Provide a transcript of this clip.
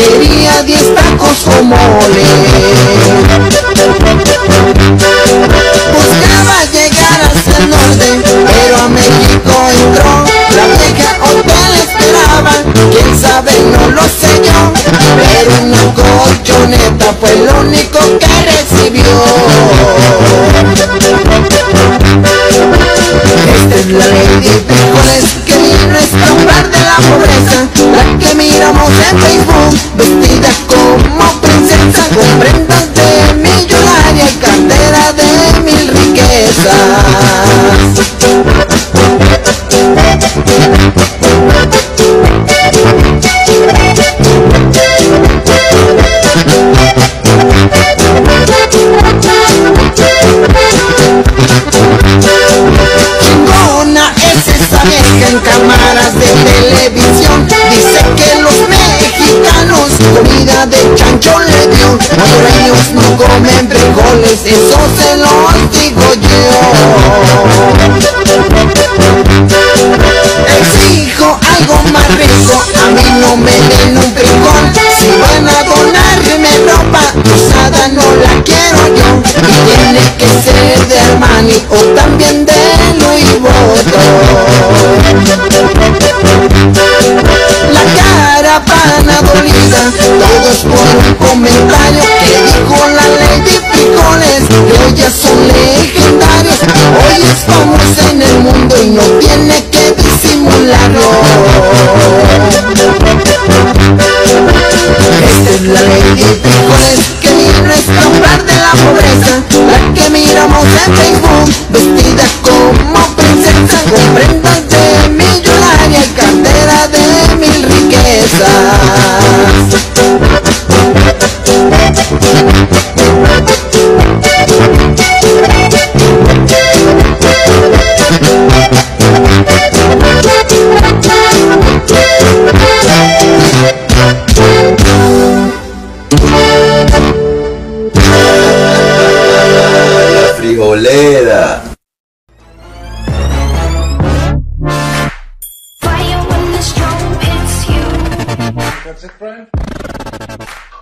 quería 10 tacos con mole. Buscaba llegar hacia el norte, pero a México entró. La vieja hotel esperaba, quién sabe, no lo sé yo, pero una colchoneta fue lo único que recibió. Esta es la Lady Frijoles que vino a escapar de la pobreza, la que miramos en Facebook, vestida como princesa, con prendas de millonaria y cartera de 1000 riquezas. Chingona es esa vieja en cámaras de televisión, dice que los mexicanos comida de chancho le dio. Hondureños no comen frijoles, eso se los digo yo. Exijo algo más rico, a mí no me den un frijol. Si van a donarme ropa usada no la quiero yo, y tiene que ser de Armani o también de Louis Vuitton. La caravana dolida, todos por un comentario que dijo la Lady Frijoles, que hoy ya son legendarios, hoy es famosa en el mundo y no tiene que disimularlo. Esta es la Lady Frijoles que vino a escapar de la pobreza, la que miramos en Facebook, vestida como princesa, con prendas de millonaria y cartera de 1000 riquezas. La frijolera. Fire when the storm hits you. That's it, Brian?